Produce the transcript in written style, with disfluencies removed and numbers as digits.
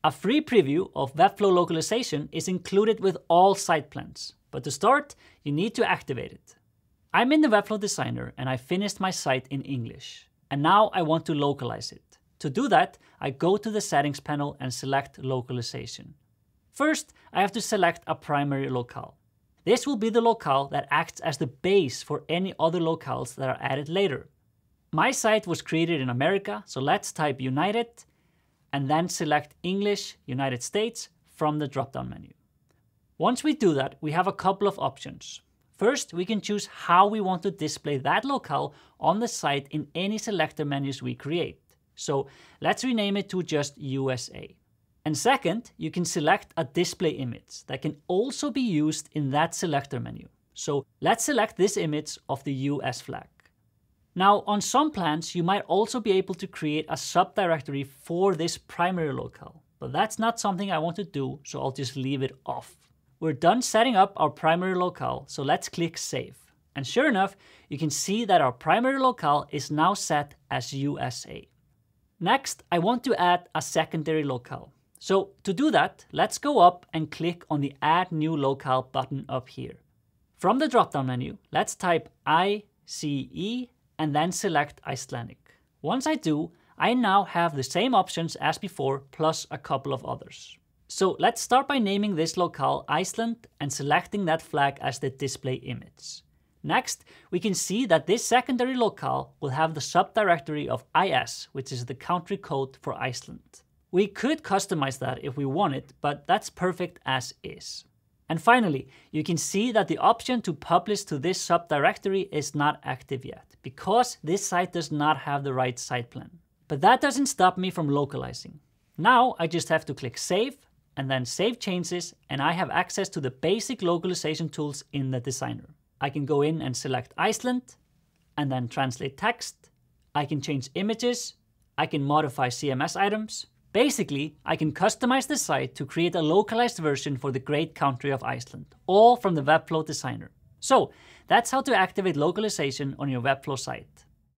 A free preview of Webflow Localization is included with all site plans, but to start, you need to activate it. I'm in the Webflow Designer and I finished my site in English, and now I want to localize it. To do that, I go to the Settings panel and select Localization. First, I have to select a primary locale. This will be the locale that acts as the base for any other locales that are added later. My site was created in America, so let's type United and then select English, United States from the drop-down menu. Once we do that, we have a couple of options. First, we can choose how we want to display that locale on the site in any selector menus we create. So let's rename it to just USA. And second, you can select a display image that can also be used in that selector menu. So let's select this image of the US flag. Now, on some plans, you might also be able to create a subdirectory for this primary locale, but that's not something I want to do, so I'll just leave it off. We're done setting up our primary locale, so let's click Save. And sure enough, you can see that our primary locale is now set as USA. Next, I want to add a secondary locale. So to do that, let's go up and click on the Add New Locale button up here. From the drop-down menu, let's type ICE and then select Icelandic. Once I do, I now have the same options as before, plus a couple of others. So let's start by naming this locale Iceland and selecting that flag as the display image. Next, we can see that this secondary locale will have the subdirectory of IS, which is the country code for Iceland. We could customize that if we wanted, but that's perfect as is. And finally, you can see that the option to publish to this subdirectory is not active yet, because this site does not have the right site plan. But that doesn't stop me from localizing. Now I just have to click Save, and then Save Changes, and I have access to the basic localization tools in the designer. I can go in and select Iceland, and then translate text. I can change images. I can modify CMS items. Basically, I can customize the site to create a localized version for the great country of Iceland, all from the Webflow Designer. So that's how to activate localization on your Webflow site.